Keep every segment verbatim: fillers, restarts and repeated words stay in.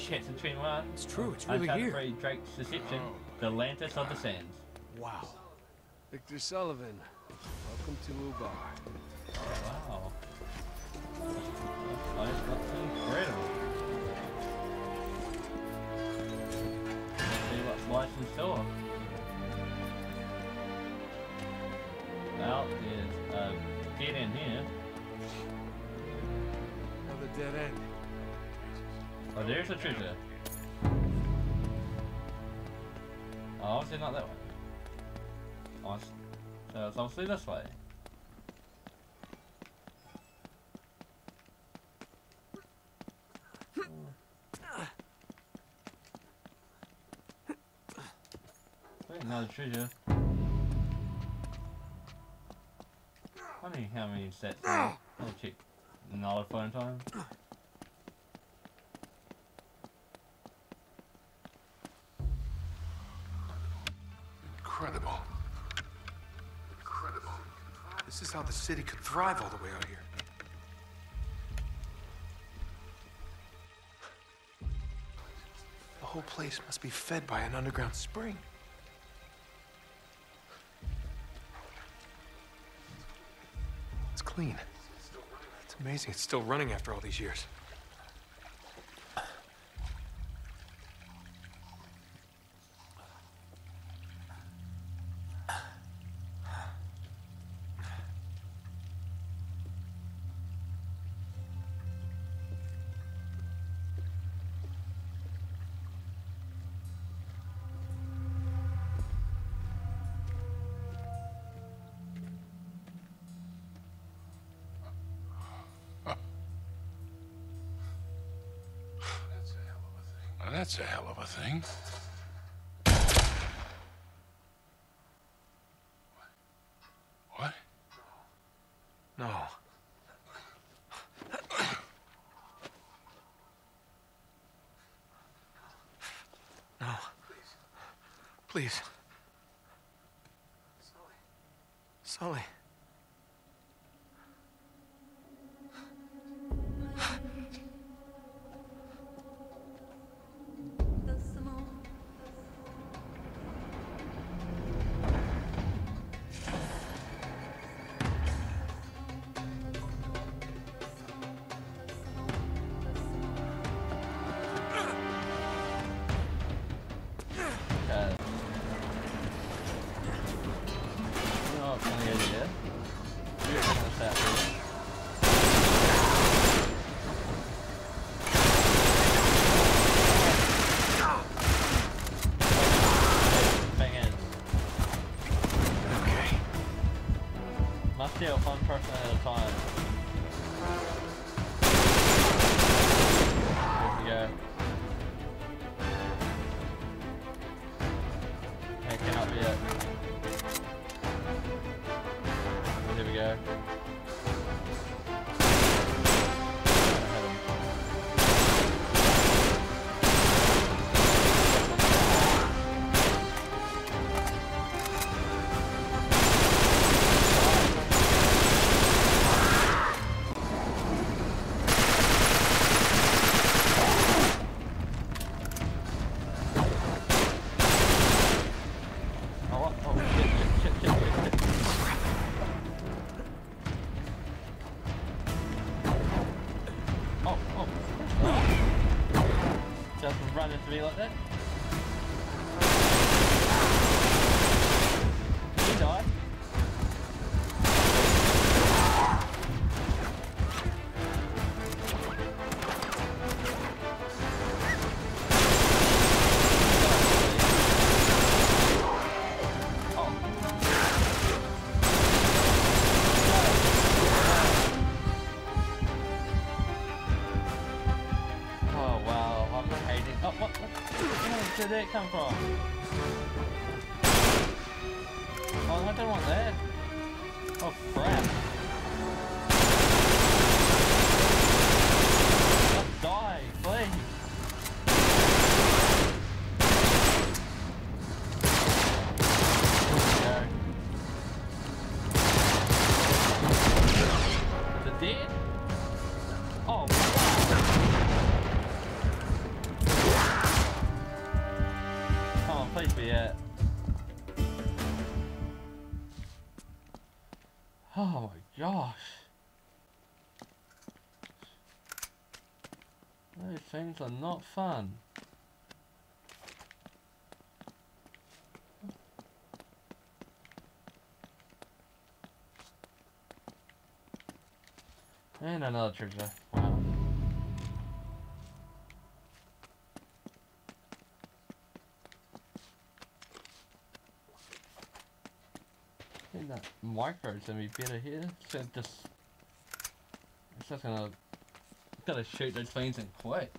Chapter twenty-one. It's true, it's really Uncharted here. three, Drake's Deception, the Atlantis of the Sands. Wow. Victor Sullivan, welcome to Ubar. Wow. That's, that's incredible. Let's see what's life in store. Well, there's a dead end here. Another dead end. Oh, there's a treasure. Oh, obviously not that way. Oh, so it's obviously this way. Wait, another treasure. Funny how many sets there. I'll check another phone time. Incredible. Incredible. This is how the city could thrive all the way out here. The whole place must be fed by an underground spring. It's clean. It's amazing it's still running after all these years. That's a hell of a thing. What? No. No. Please. Sully. Deal one person at a time. There we go. That cannot be it. There we go. Run into me like that. You died. Where did that come from? Oh, I don't want that. Oh, crap. Just die, please. Is it dead? Oh, wow. please be it. Oh my gosh. Those things are not fun. And another treasure. Wow. I think that micro's gonna be better here. So just it's just gonna gotta shoot those things in quick.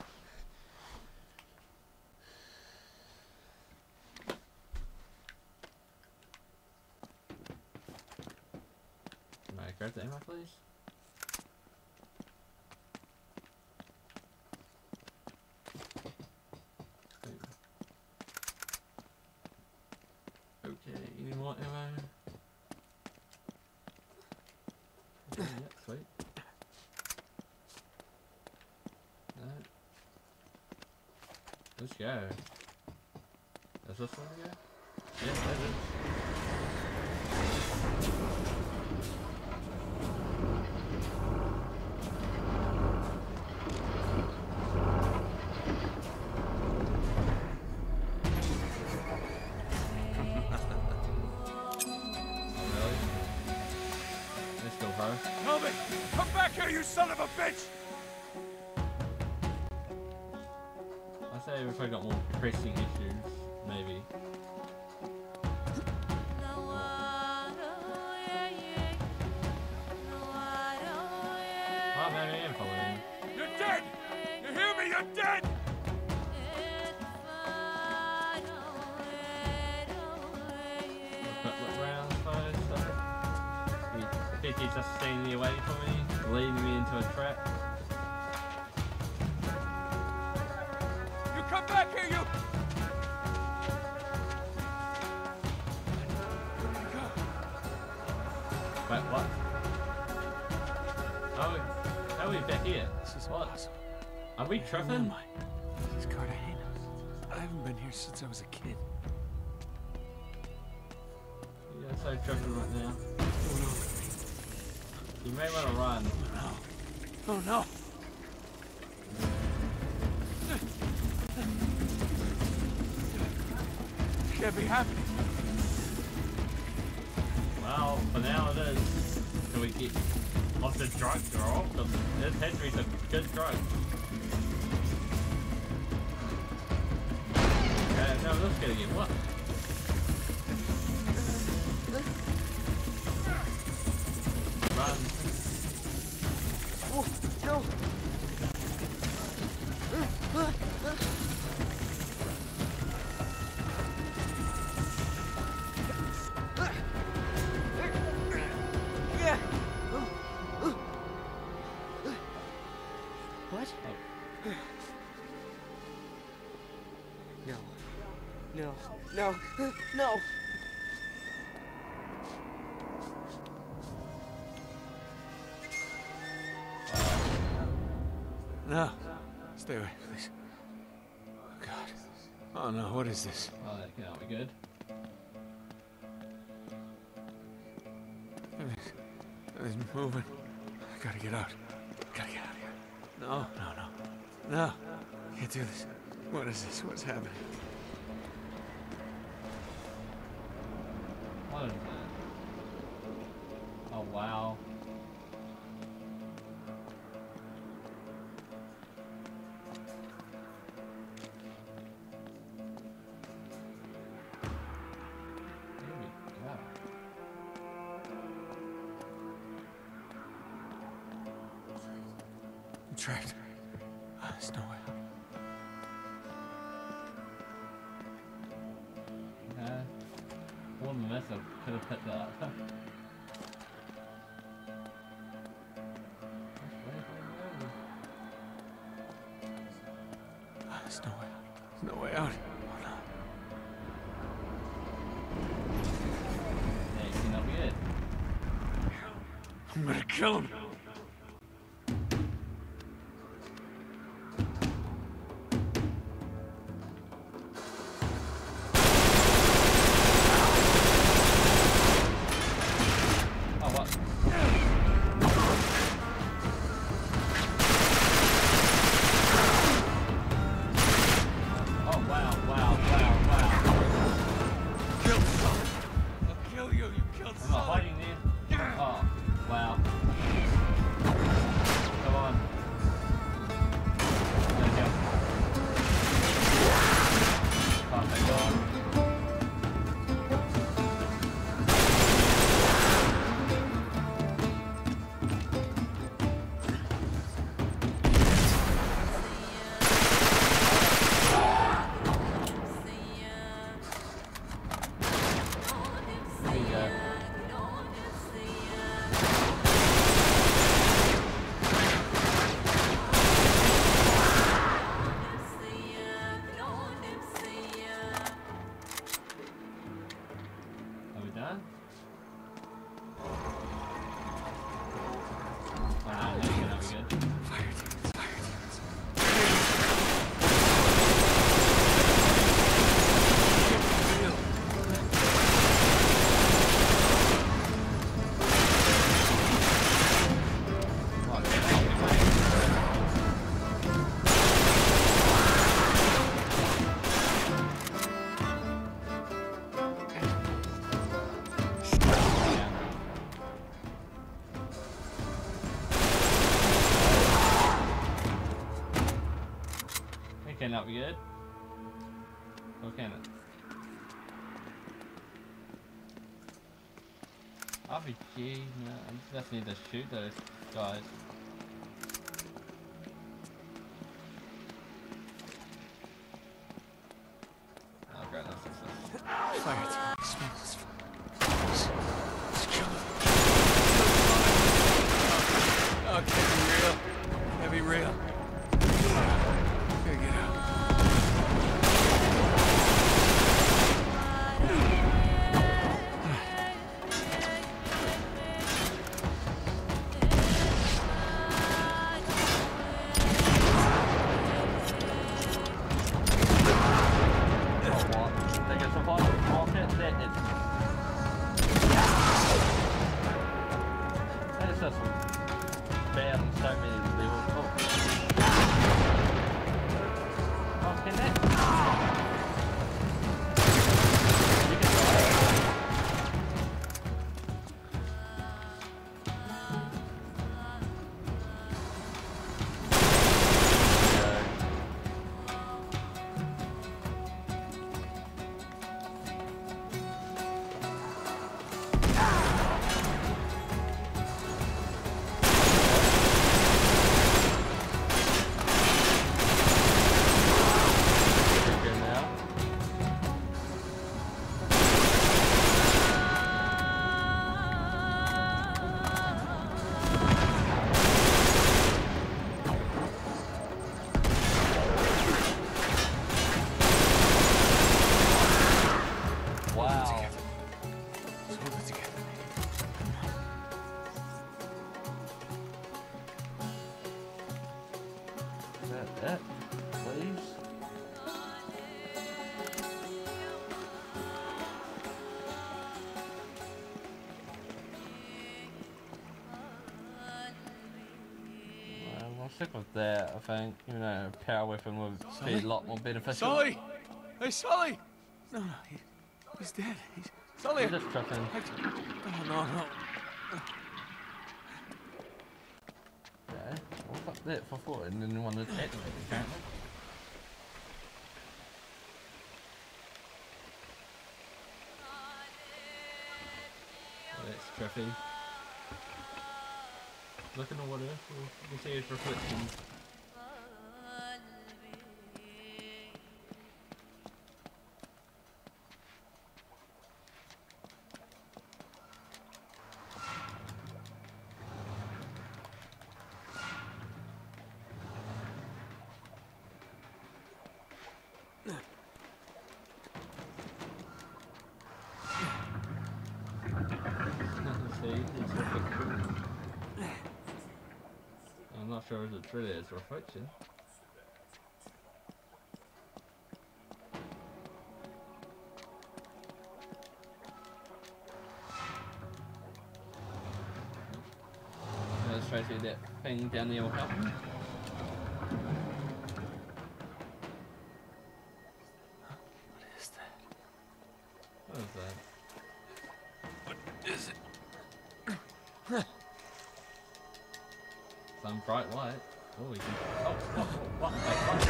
Can I grab the ammo, please? Okay, any more ammo? Okay, yeah, sweet. No. Let's go. Is this one to go? Yeah, that is. Toby, come back here, you son of a bitch! I say we've probably got more pressing issues, maybe. Oh, maybe I am following. You're dead! You hear me? You're dead! Quick look round, suppose, so. He, he's just standing away from me, leading me into a trap. You come back here, you! Where'd he go? Wait, what? How are we, how are we back here? This is what? awesome. Are we tripping? This is Cartagena. I haven't been here since I was a kid. Yeah, so tripping right now. What's going on with me? You may want to run. Oh no. Oh no. Can't be happening. Well, for now it is. Can we get off the drugs or off them? This has to be some good drugs. Okay, now this gonna get what? Run. Oh, no. What? Oh. No. No. No. No. No. Stay away, please. Oh, God. Oh, no. What is this? Oh, that cannot be good. Everything's, everything's moving. I gotta get out. Gotta get out of here. No, no, no. No. Can't do this. What is this? What's happening? What is that? Oh, wow. Here we go. I'm trapped. Oh, there's no way out. Okay. One miss, I could have picked that up. Oh, there's no way out. There's no way out. Oh, no. Yeah, you cannot be good. I'm gonna kill him. Can that be good? Or can it? R P G, no, I just need to shoot those guys. Oh great, that's just this. Fire it. Smoke. Let's, let's, let's kill it. Oh, can't be real. Can't be real. Gotta get out. that, please? I'll stick with that, I think. Even though a power weapon would be a lot more beneficial. Sully! Hey, Sully! No, no, he, he's dead. He's... Sully! You're just tripping. I, no, no, no. Yeah, well, fuck that for four, and then one that's activated, apparently. Oh, that's trippy. Look in the water, you can see his reflection. I'm not sure if it's really his reflection. Let's try to see that thing down there will help me. What is that? What is that? What is it? Some bright light. Oh, we can. Oh, what? What? What?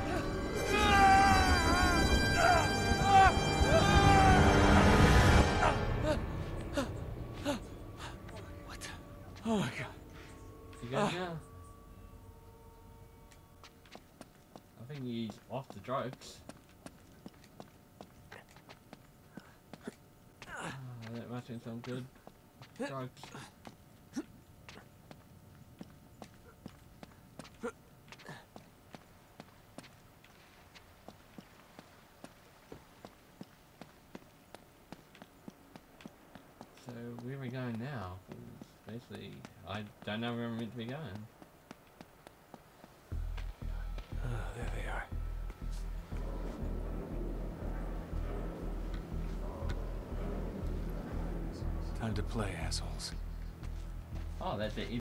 What the? Oh my god. You guys now? I think he's off the drugs. Oh, that must be some good drugs. So where are we going now? Basically, I don't know where we're meant to be going. Oh, there they are. Time to play, assholes. Oh, that's it.